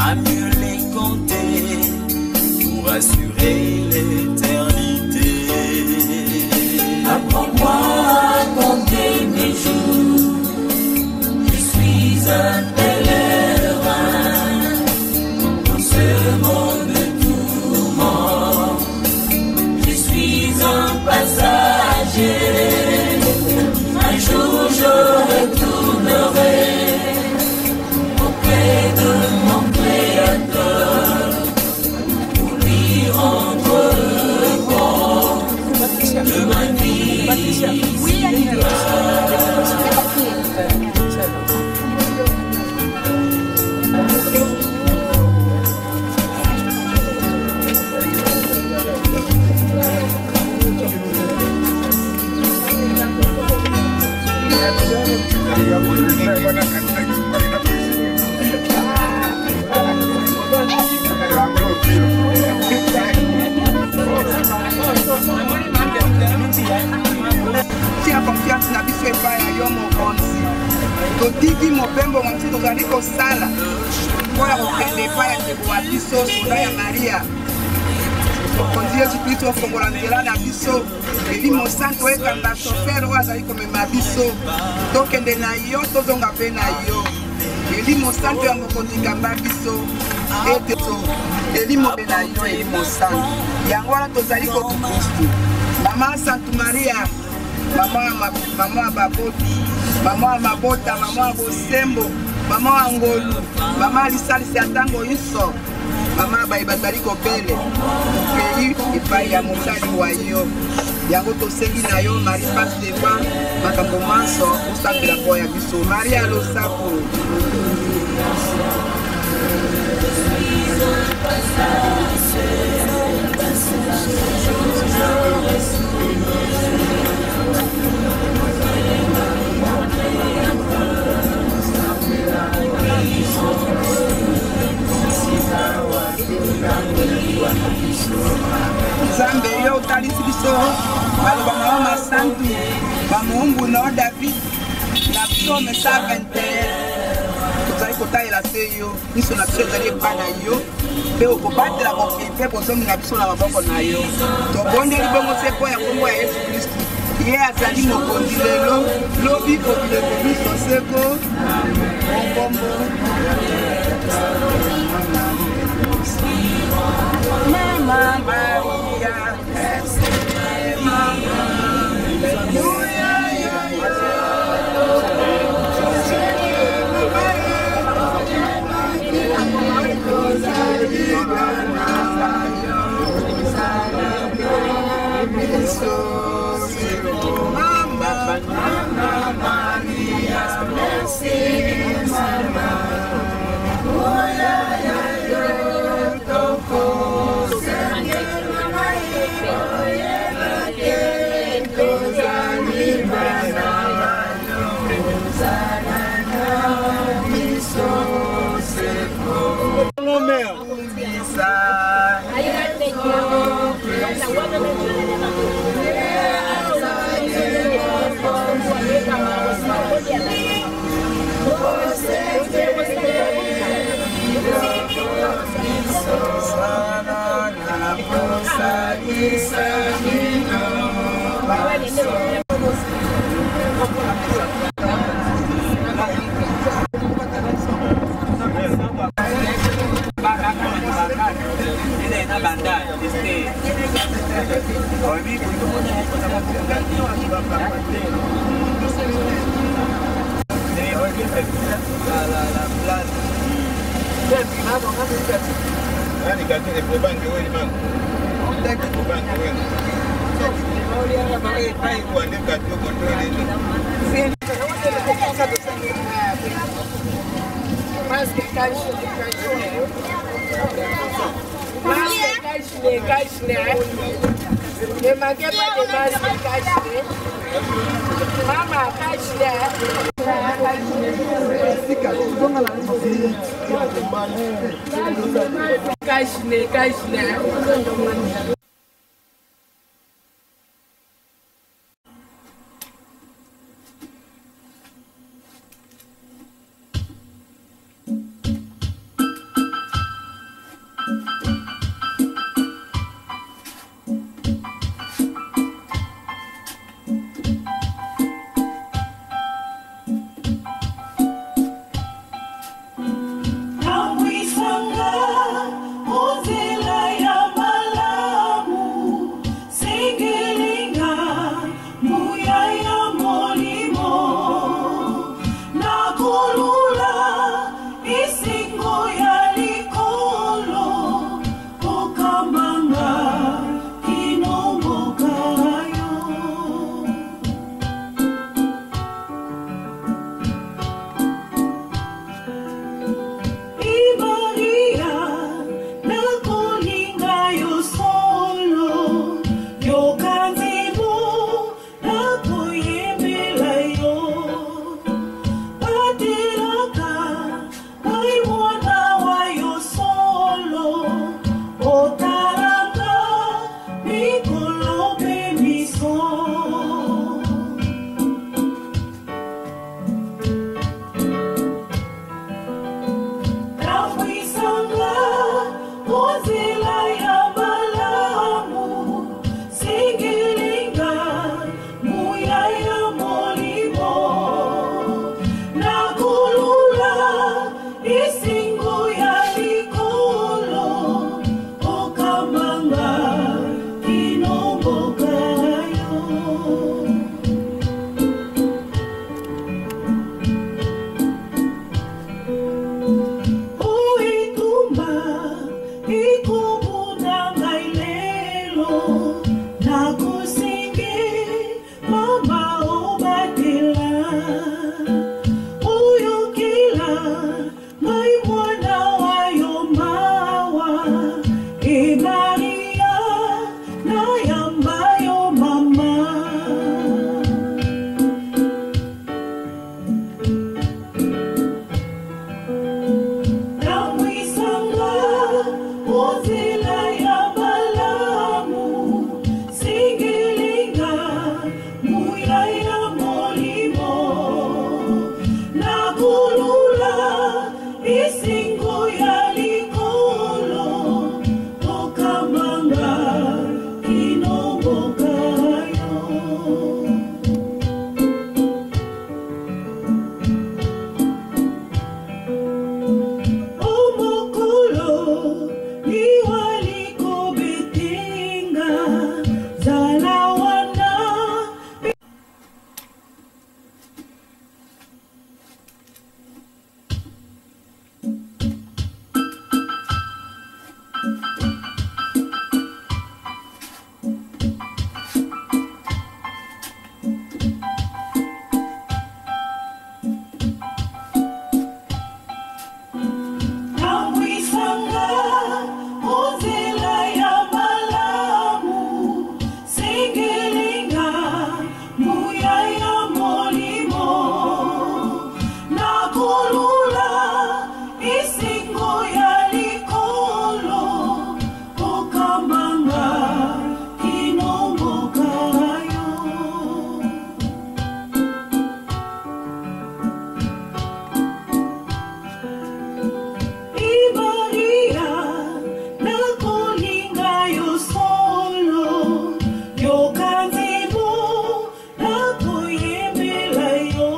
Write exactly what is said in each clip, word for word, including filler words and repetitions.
à mieux les compter pour assurer l'éternité. Apprends-moi à compter mes jours, je suis un pèlerin dans ce monde tourment, je suis un passager, un jour je retournerai auprès de mon Créateur pour lui rendre compte de ma vie. Oui, tia confiance na biso epai ya yo mokonzi totiki mopembo mosi tozali kosala mpoya kokende epai ya ndeko wa biso soda ya maria mokonzi yesu kristo ofongola nzela na biso eli mosantu oyekamba shofere oyo azali komema biso tokende na yo tozonga mpe na yo eli mosantu ya mokonzi kamba biso ete eli mobe na yo eli mosantu yango wana tozali kokristu mama santu maria mama ya baboti mama ya mabota mama ya bosembo mama ya ngolu mama ya lisalisi ya ntango nyonso mama baye bazali kobele mopei epai ya mosali wa yo yango tosengi na yo marie passe devant makambo manso osambela mpo ya biso maria losako Nzambe yo otalisi biso baloba na yo masantu bamoumbu na yo David na psaume cent vingt et un tozali kotalela se yo miso na biso ezali epai na yo mpe okobatela mokili mpe bozomi na biso na maboko na yo tobondeli bongo se mpo ya kombo ya Yesu Kristu ye azali mokonzi lelo lobi kobileko biso seko mokombo Mama Maria, Mama, Mama Maria, merci, Mama. Ne manquez pas de masque caché. Maman, cache-le. Cache-le, cache-le. isingo ya likolo okamanga kinomboka yo. Uitumba ikubunda ngai lelo nakusingi mama obatela uyokila ngai mwana wayo mawa e Maria nayamba yo mama. Namwisanga uzila ya balamu singilinga muya ya molimo nakulula isingo ya likolo okamanga kinomboka yo. Omokolo liwaliko betinga zala wana namwisanga uzila ya malamu singilinga muya ya molimo nakulula isingo ya likolo okamanga kinomboka yo. Maria nakulinga yo solo yo kanzimu nakuyembela yo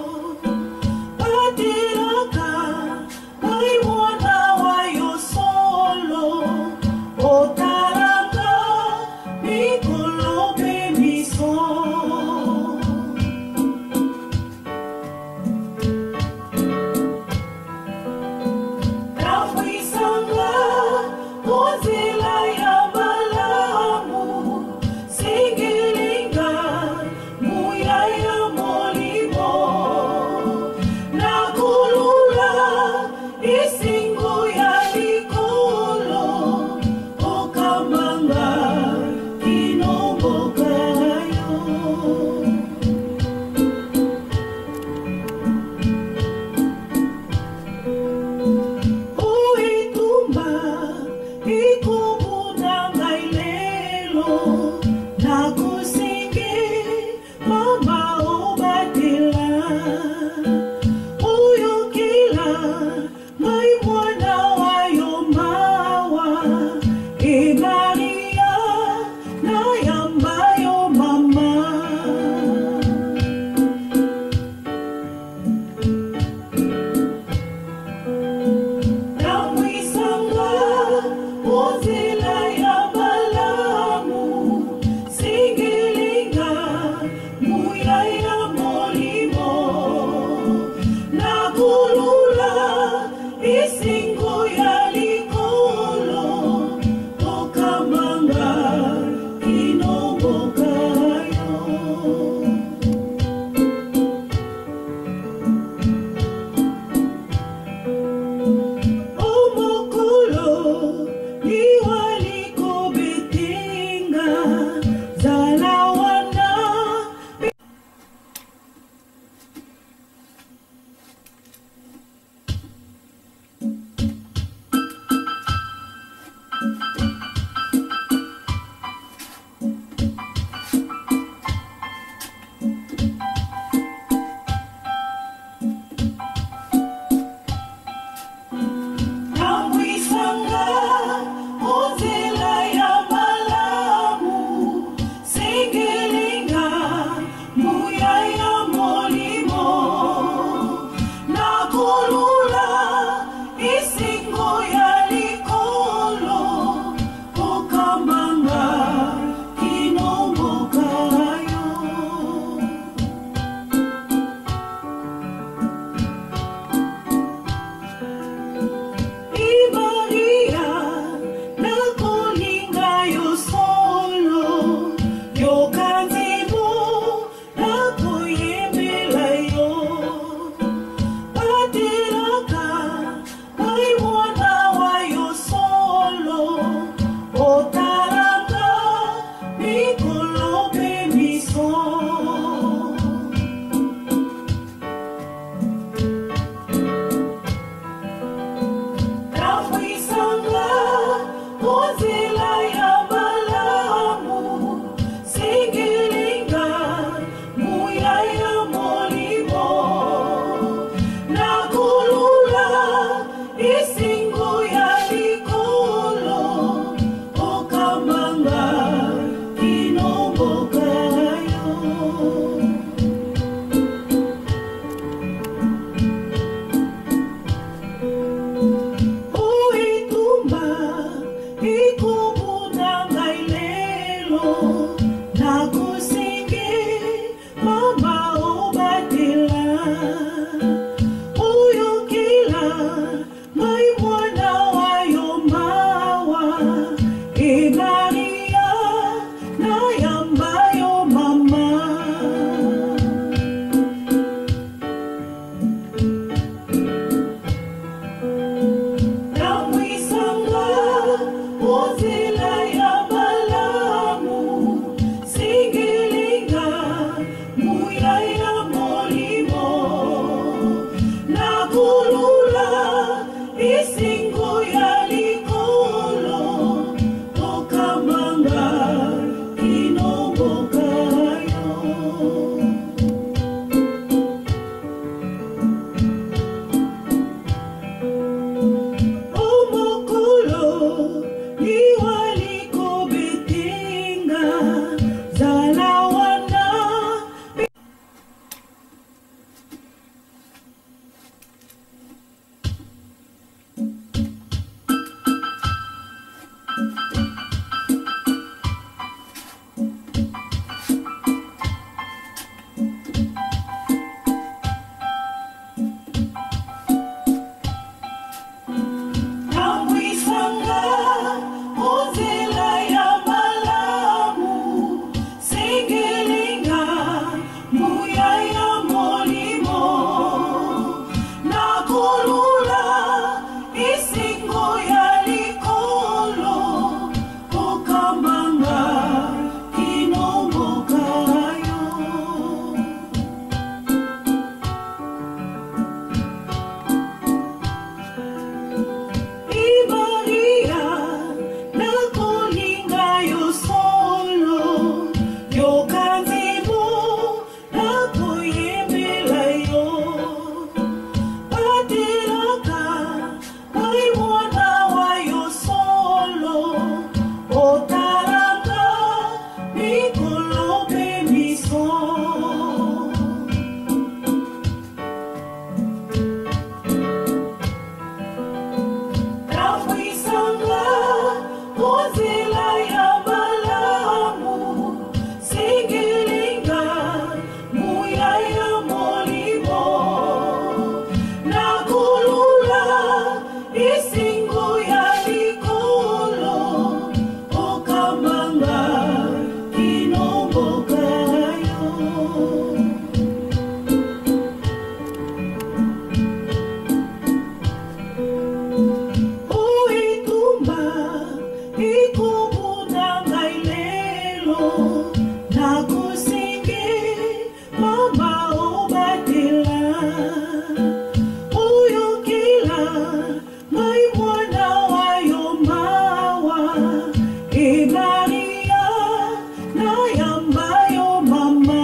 patiraka ngai mwana wayo solo otaranga mikolo pe miso. Namwisanga uzila ya balamu singilinga muya ya molimo nakulula isingo ya likolo okamanga kinomboka yo. Uitumba ikubunda ngai lelo nakusingi mama obatela uyokila ngai mwana wayo mawa e Maria nayamba yo mama. Namwisanga uzila ya balamu singilinga muya ya molimo nakulula isingo ya likolo okamanga kinomboka yo. Omokolo liwaliko betinga zala wana isingo ya likolo okamanga inomboka yo uitumba ikubuda ngai lelo nakusingi mama obatela uyokila ngai mwana wayo mawa e Maria nayamba yo mama namwisanga uzila ya balamu singilinga muya ya molimo nakulula isingo ya likolo okamanga inomboka yo omokolo liwaliko betinga zala wana namwisanga uzila ya malamu singilinga muya ya molimo nakulula isingo ya likolo okamanga inomboka yo Maria nakulinga yo solo yo kanzimu nakuyembela yo patiraka ngai mwana wayo solo otaranga mikolo pe miso namwisanga uzila ya balamu singilinga muya ya molimo nakulula isingo ya likolo okamanga inomboka yo uitumba ikubuda ngai lelo nakusingi mama obatela uyokila ngai mwana wayo mawa e Maria nayamba yo mama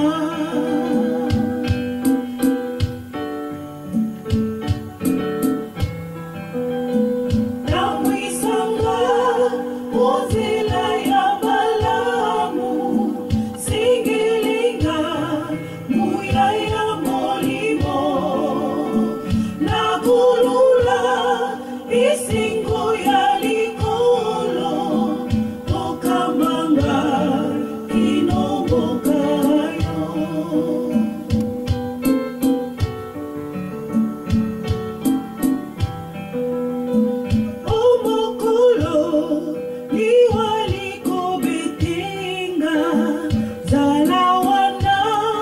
namwisanga uzila ya balamu singilinga muya ya molimo nakulula isingo ya likolo okamanga inomboka yo omokolo liwaliko betinga zala wana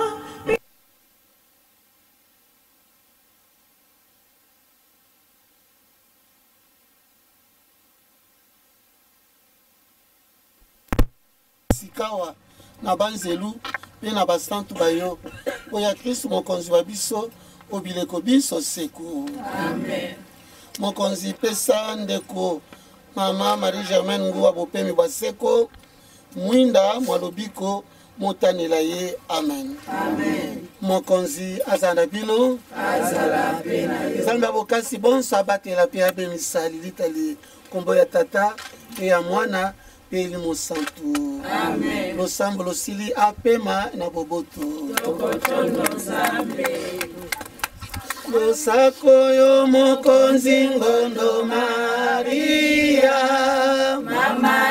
sikawa na banzelu pe na basantu bayo oya Kristo mokonzi wa biso obileko biso seku amen mokonzi pesa ndeko mama Marie Germaine Nguwa bopemi baseko mwinda mwalobiko motanela ye. Amen. Amen. Mokonzi azala bino azala pena nzambe abokasi bonso abatela pe abemisa lilitali kombo ya tata pe ya mwana pe eli mosantu. Amen. Losambo losili apema na boboto tokotondo nzambe losako yo mokonzi ngondo Maria mama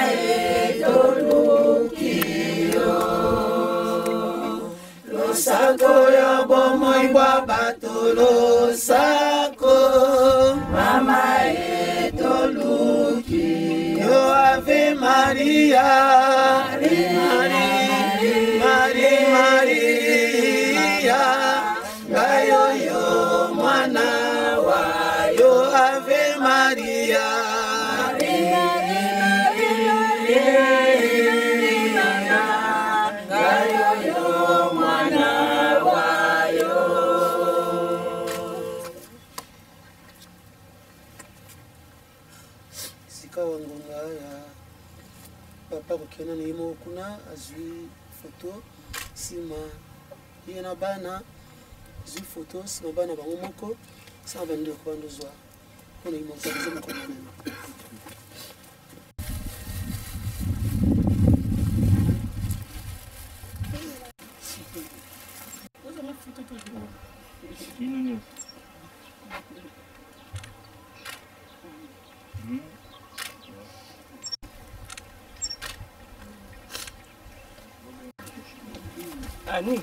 etolukio losako yo bomoi bwa bato losako mama etolukio ave Maria Maria Maria Maria ngayo yo mwana wa yo ave Maria ngayo yo mwana wa yo. Sika wangonga ya papa kukena ni imo kuna azui foto sima yena bana zui photo sima bana bango moko sa bande ko bando zwa kuna imo zaze mko nene Ani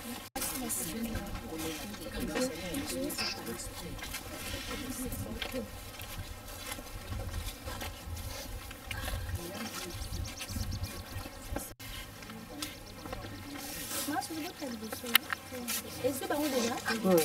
Est-ce que vous déjà?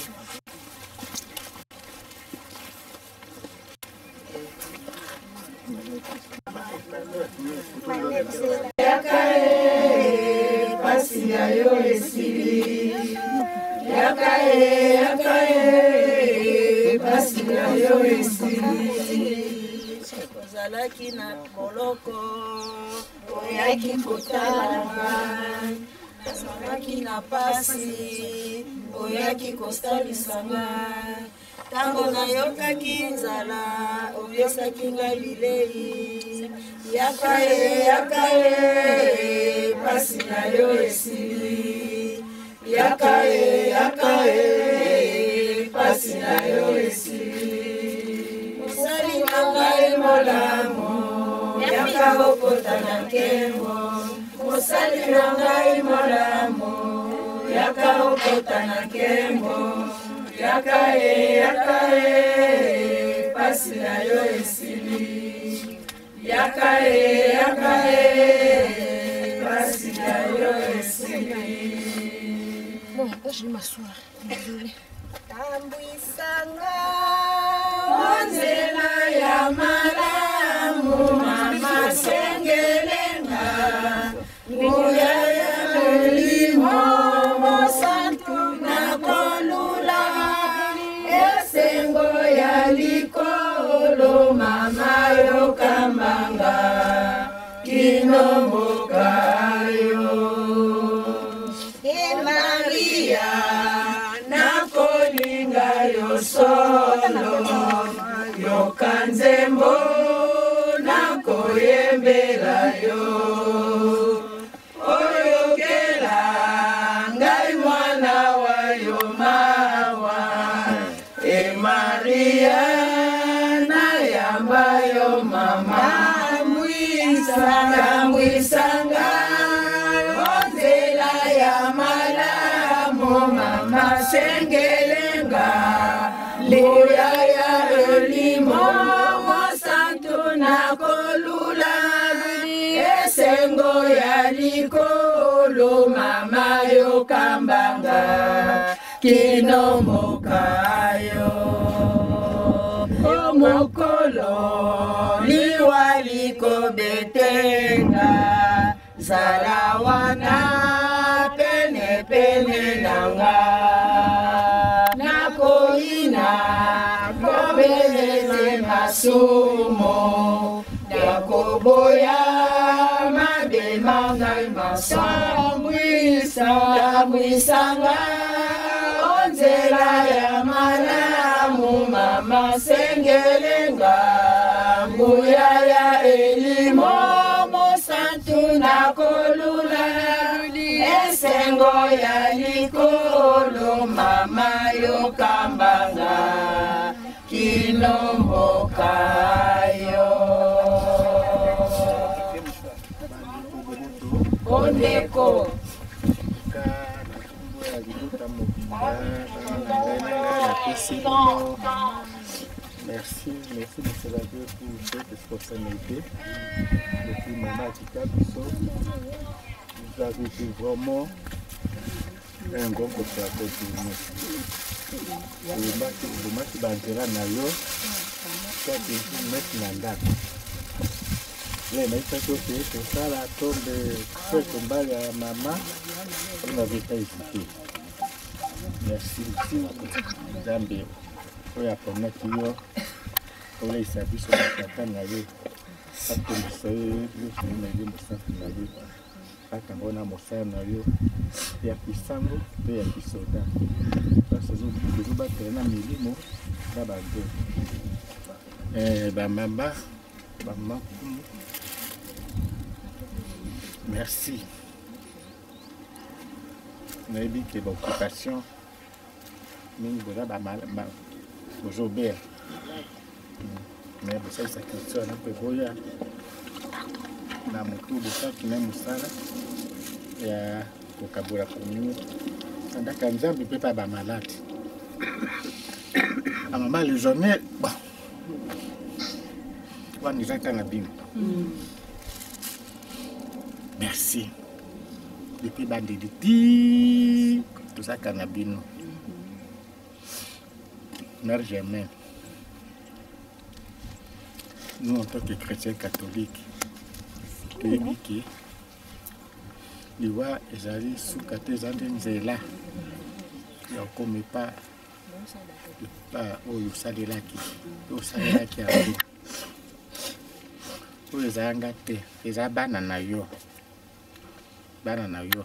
Yakae, pasi ya yo esili. Yakae, yakae, pasi ya yo esili. Ozalaki na boloko, oyaki kotala ngai. Ozalaki na pasi, oyaki kosalisa ngai. Tango nayokaki nzala, opesaki ngai bilei. Yakae, yakae, pasi na yo esili. Yakae, yakae, pasi na yo esili. Mosali na ngai molamo, yaka okota na nkembo. Mosali na ngai molamo, yaka okota na nkembo. Yakae, yakae, pasi na yo esili. Yakae, yakae, pasi na yo esili. Bon, là je vais m'asseoir. Désolée. Tambwisanga onzela ya malamu mama sengelenga nguya ya molimo mosantu na kolula esengo ya likolo mama yokambanga kinombokayo Maria nakolinga yo solo yokanzembo nakoyembela yo oyokela ngai mwana wa yo mawa e Maria nayamba yo mama mwisanga mwisanga onzela ya malamu mama sengelenga leya ya elimo mosantu na kolula esengo ya likolo mama yokambanga kinombokayo omokolo liwa likobetenga zala wana pene pene nanga nakoina kobeleze masumo nakoboya mabema ngai masambwi tambwisanga onzela ya malamu mama sengelenga nguya ya elimo mosantu na kolula esengo ya likolo mama yokambanga kinomboka yo ondeko Merci, merci M. Ladio pour cette responsabilité. Depuis Maman Kikabiso, vous avez été vraiment un grand coopérateur pour nous. Vous m'avez bandera na yo, ça c'est une mettre na ndako. Les mecs qui ont fait ça, la tombe de combat à maman, vous n'avez pas hésité. Merci beaucoup. Zambé. Pour apprendre que yo, pour les services sur la tata na yo, pas que nous soyons nous na yo musantu na yo, pas qu'on a musantu na yo, ya kisango, pe ya kisoda. Parce que nous nous battons na milimo, na bande. Eh, ba mama, ba mama. Merci. Nous avons dit que l'occupation, nous avons aujourd'hui. Mais ça, c'est question un peu boya. Na mutu bosa kina musala ya kokabura kunyu. Andaka nzambi pe pa ba malade. A maman le journée bon. Wa ni zaka na bim. Merci. Depuis Bandidi, tout ça cannabino. Mère Germaine. Nous, en tant que chrétiens catholiques, nous avons dit que les rois allaient sous Katezandenzela. Ils ne commettent pas au Yusalelaki. Au Salelaki. Pour les Angate, les Abananayo. Bananayo.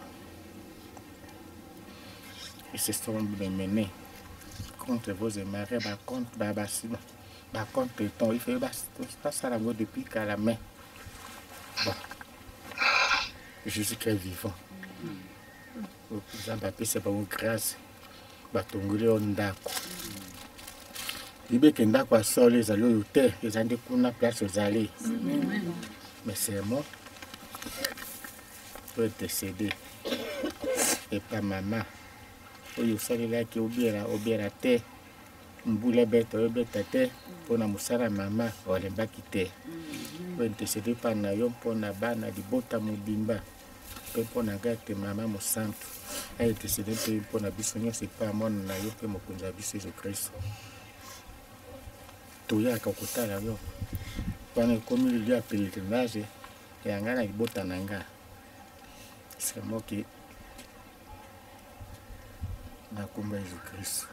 Ils se sont menés contre vos émarés, contre Babasino, contre ton. Il fait pas ça la depuis qu'à la main. Bon. Jésus-Christ vivant. Jean-Baptiste, c'est pas une grâce. Batongole ondako. Libe kendako à sol, les alliés au terre, les andés qu'on a place aux allées. Mais c'est moi. Peut décéder et pas maman oyo salela ki obera obera te mbula beta obeta te pona musala mama olemba kite peut décéder pa na yo pona bana libota mobimba pe pona gate mama mosantu a décédé pe pona bisonyo c'est pas mon na yo pe mokonza biso Jésus Christ toya ka kotala yo pana comme il y a pèlerinage et angana libota nanga. C'est moi qui n'a combattu Jésus-Christ.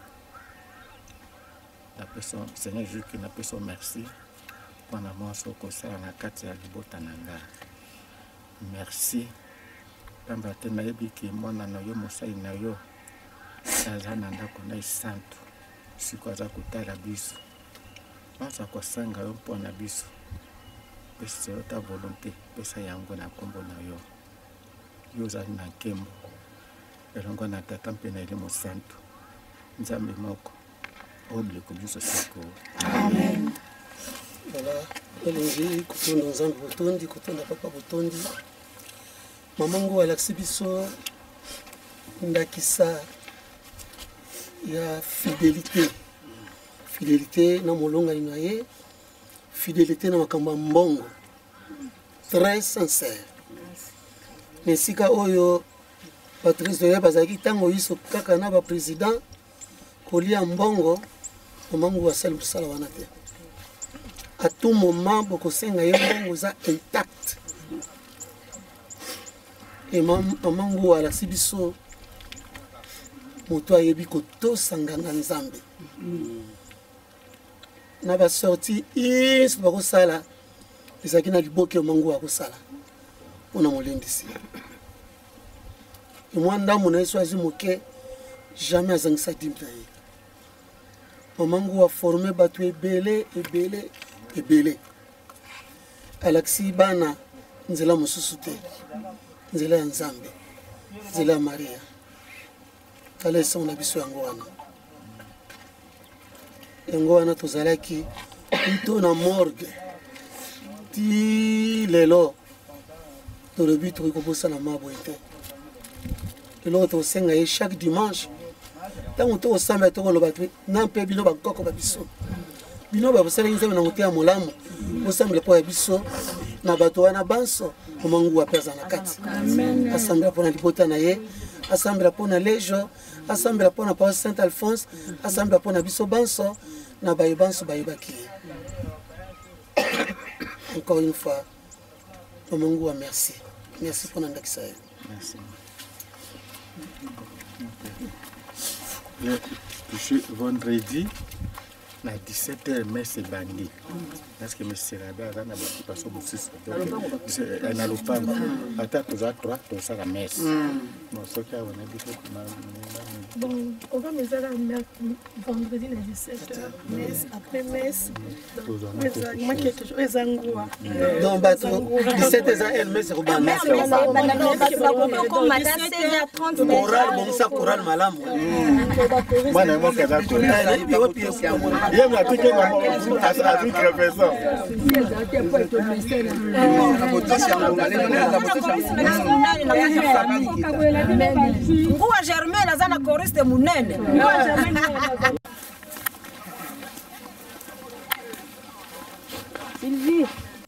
La personne, Seigneur Jésus qui n'a pas son merci pour l'amour sur le ça na kati ya libota nanga. Merci. Pamba te na yebi ki mwana na yo mosai na yo. Saza na ndako na santu. Siko aza kotala biso. Masa kwa sanga yo mpona biso. Pesa ta volonté, pesa yango na kombo na yo. Yoza na kembo elongo na tata mpe na elimo santu nzambe moko obile kobiso seko amen. Voilà, elengi kutonda nzambe botondi kutonda papa botondi mamangu alakisi biso ndakisa ya fidélité fidélité na molonga na ye fidélité na makambo ya mbongo très sincère. Nesika oyo Patrice Doya bazaki tango yiso kaka na ba président kolia mbongo mamangu asali musala wana te. À tout moment bokosenga ye mbongo za intact. Et mamangu alakisi biso moto ayebi kotosa nganga nzambe. Na ba sorti is bakosala ezaki na liboke mamangu akosala. On a molendisi. Moi, ndambo na yeso azi moke jamais azangisa dimta ye. Mamangu a formé batu ebele ebele ebele. Alexis bana nzela mususu te. Nzela ya Nzambe. Nzela ya Maria. Kale son na biso yango wana. Yango wana tozalaki ito na morgue. Ti lelo. Tolobi to kobosa na mabo ete. Lelo to senga ye chaque dimanche. Tango to osamba to lo batwe na mpe bino ba koko ba biso. Bino ba bosala nzambe na ngote ya molamu. Osamba po ya biso na bato wana banso Mamangu wa pesa na kati. Asambela pona libota na ye, asambela pona lejo, asambela pona pa Saint Alphonse, asambela pona biso banso na bayi banso bayi baki. Encore une fois, Mamangu wa merci. Merci pour l'indexer. Merci. Je suis vendredi à dix-sept heures, mais c'est bandit. Parce que M. Serada a une occupation de six. Donc, il y a le pan. Attends, tu as trois, tu as la messe. Bon, on va me faire vendredi à dix-sept heures. Messe, après messe. Moi, quelque chose, les angois. Donc, dix-sept heures, elle messe au ban. Choral, bon, ça, choral, malam. Moi, je suis là. Il y a un truc qui est ça. Nguwa Germaine azana choriste munene. Sylvie.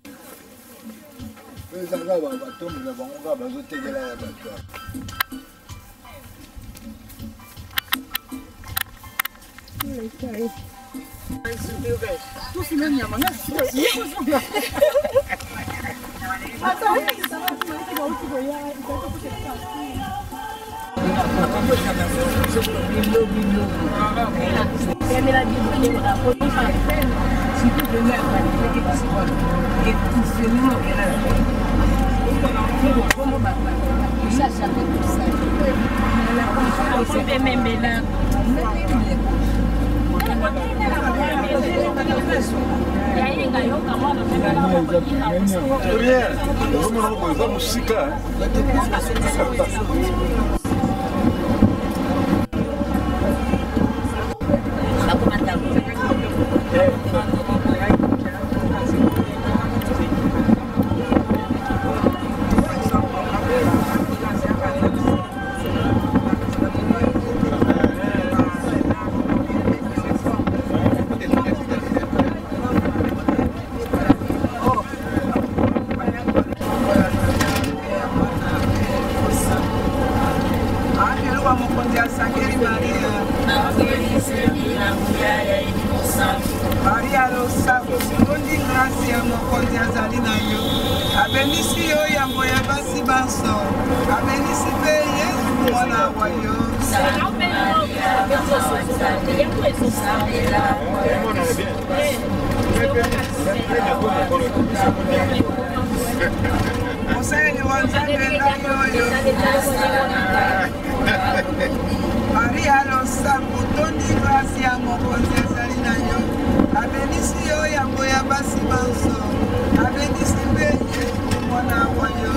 Maria lo sapo toni gracia mo konzesa linayo abenisi yo yango ya basi banso abenisi benye mwana wayo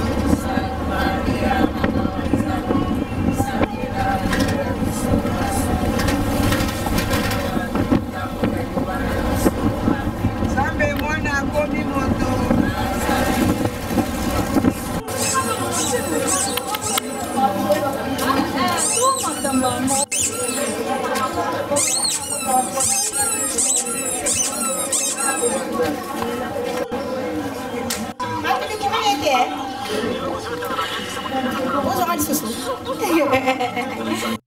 Maria Sambe mwana komi moto Bonjour,